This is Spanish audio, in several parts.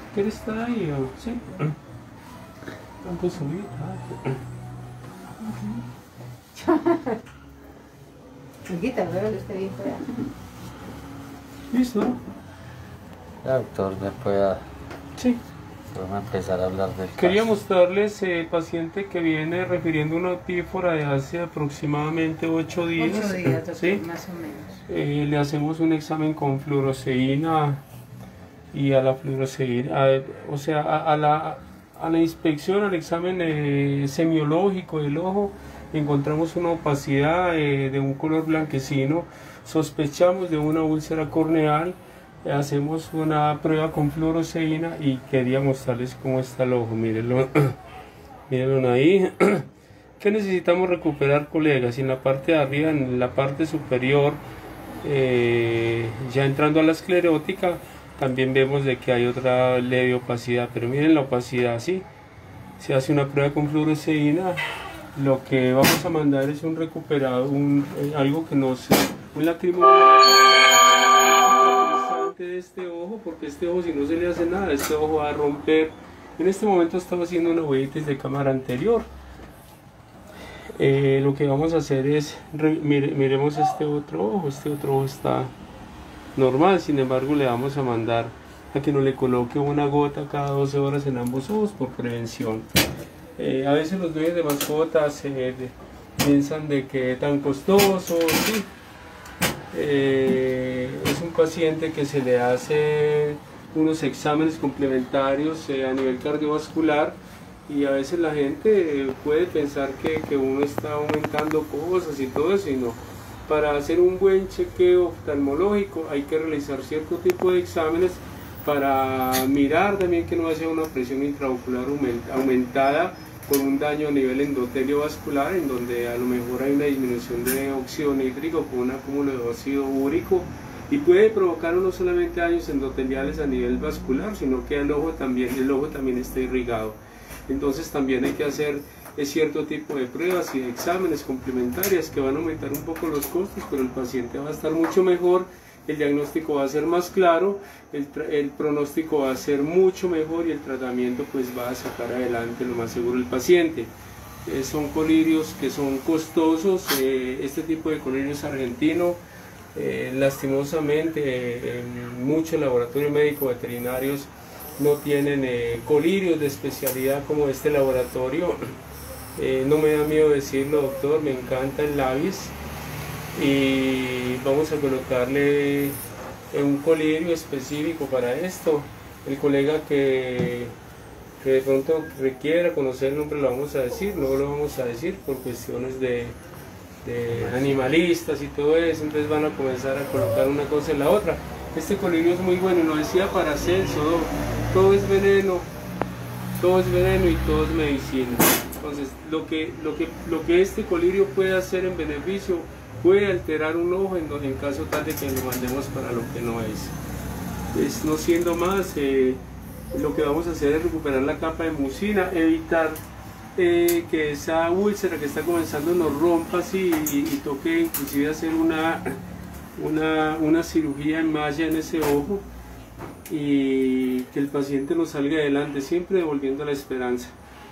¿Quieres estar ahí o sí? Tanto subir. Chiquita, veo que está bien fea. ¿Listo? Ya, doctor, me puede Sí. empezar a hablar del Quería caso. mostrarles el paciente que viene refiriendo una otífora de hace aproximadamente 8 días. 8 días, doctor, ¿Sí? más o menos. Le hacemos un examen con fluoroceína y a la fluoroceína, o sea, a la inspección, al examen semiológico del ojo, encontramos una opacidad de un color blanquecino, sospechamos de una úlcera corneal, hacemos una prueba con fluoroceína y quería mostrarles cómo está el ojo, mírenlo, mírenlo ahí. ¿Qué necesitamos recuperar, colegas? En la parte de arriba, en la parte superior, ya entrando a la esclerótica, también vemos de que hay otra leve opacidad, pero miren la opacidad, ¿sí? Se hace una prueba con fluoroceína, lo que vamos a mandar es un recuperado, algo que nos... un lacrimógeno de este ojo, porque este ojo, si no se le hace nada, este ojo va a romper. En este momento estamos haciendo una huellitis de cámara anterior. Lo que vamos a hacer es, miremos este otro ojo está normal, sin embargo le vamos a mandar a que nos le coloque una gota cada 12 horas en ambos ojos por prevención. A veces los dueños de mascotas piensan de que es tan costoso, ¿sí? Es un paciente que se le hace unos exámenes complementarios a nivel cardiovascular y a veces la gente puede pensar que uno está aumentando cosas y todo eso, y no. Para hacer un buen chequeo oftalmológico hay que realizar cierto tipo de exámenes para mirar también que no haya una presión intraocular aumentada con un daño a nivel endotelio vascular, en donde a lo mejor hay una disminución de óxido nítrico con un acúmulo de ácido úrico y puede provocar no solamente daños endoteliales a nivel vascular, sino que el ojo también está irrigado. Entonces también hay que hacer cierto tipo de pruebas y de exámenes complementarias que van a aumentar un poco los costos, pero el paciente va a estar mucho mejor, el diagnóstico va a ser más claro, el pronóstico va a ser mucho mejor y el tratamiento pues va a sacar adelante lo más seguro el paciente. Son colirios que son costosos, este tipo de colirios argentino, lastimosamente en muchos laboratorios médicos veterinarios no tienen colirios de especialidad como este laboratorio. No me da miedo decirlo, doctor, me encanta el Labis y vamos a colocarle un colirio específico para esto. El colega que de pronto requiera conocer el nombre lo vamos a decir, no lo vamos a decir por cuestiones de animalistas y todo eso, entonces van a comenzar a colocar una cosa en la otra. Este colirio es muy bueno, lo decía Paracelso, todo es veneno y todo es medicina. Entonces lo que este colirio puede hacer en beneficio, puede alterar un ojo en caso tal de que lo mandemos para lo que no es. Pues, no siendo más, lo que vamos a hacer es recuperar la capa de mucina, evitar que esa úlcera que está comenzando nos rompa así y toque inclusive hacer una cirugía en malla en ese ojo y que el paciente nos salga adelante, siempre devolviendo la esperanza.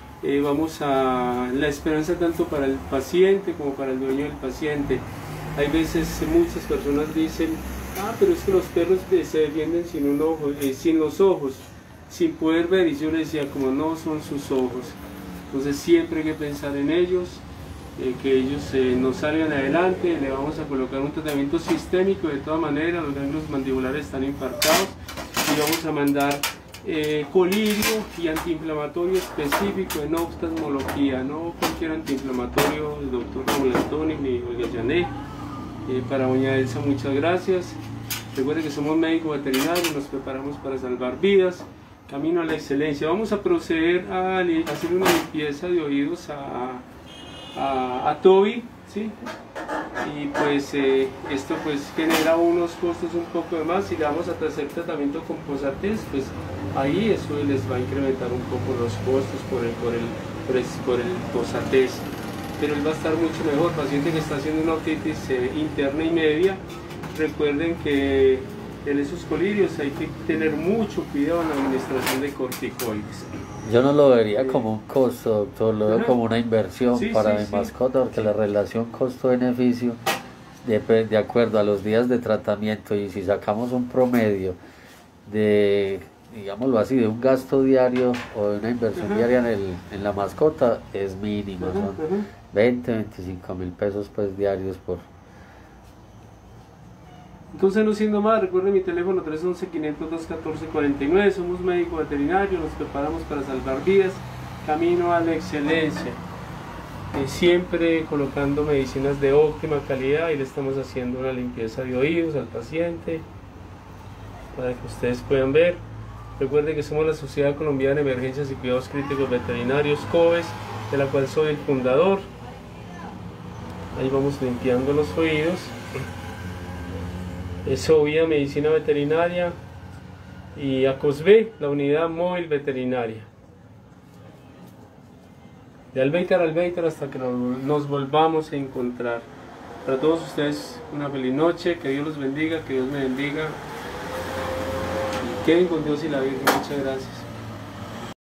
La esperanza tanto para el paciente como para el dueño del paciente. Hay veces muchas personas dicen, pero es que los perros se defienden sin un ojo, sin los ojos, sin poder ver, y yo les decía, como no son sus ojos. Entonces siempre hay que pensar en ellos, que ellos nos salgan adelante. Le vamos a colocar un tratamiento sistémico de todas maneras, los ganglios mandibulares están infartados y vamos a mandar colirio y antiinflamatorio específico en oftalmología, no cualquier antiinflamatorio del doctor Raúl Antonio ni Olga Yané. Para doña Elsa, muchas gracias. Recuerden que somos médicos veterinarios, nos preparamos para salvar vidas, camino a la excelencia. Vamos a proceder a hacer una limpieza de oídos a Toby, ¿sí? Y pues esto pues genera unos costos un poco de más. Si le vamos a hacer tratamiento con Posatés, pues ahí eso les va a incrementar un poco los costos por el Posatés, pero él va a estar mucho mejor. Paciente que está haciendo una otitis interna y media, recuerden que en esos colirios hay que tener mucho cuidado en la administración de corticoides. Yo no lo vería como un costo, doctor, lo veo Ajá. como una inversión Sí, para sí, mi sí. mascota, porque la relación costo-beneficio, de acuerdo a los días de tratamiento, y si sacamos un promedio de, digámoslo así, de un gasto diario o de una inversión Ajá. diaria en la mascota, es mínima, Ajá, son ajá. 20, 25 mil pesos pues diarios por... Entonces, no siendo más, recuerden mi teléfono 311-502-1449. Somos médicos veterinarios, nos preparamos para salvar vidas, camino a la excelencia. Siempre colocando medicinas de óptima calidad y le estamos haciendo una limpieza de oídos al paciente para que ustedes puedan ver. Recuerden que somos la Sociedad Colombiana de Emergencias y Cuidados Críticos Veterinarios, COVES, de la cual soy el fundador. Ahí vamos limpiando los oídos. Sovia Medicina Veterinaria y ACOSB, la unidad móvil veterinaria. De Albéitar a Albéitar hasta que nos volvamos a encontrar. Para todos ustedes una feliz noche, que Dios los bendiga, que Dios me bendiga. Queden con Dios y la Virgen. Muchas gracias.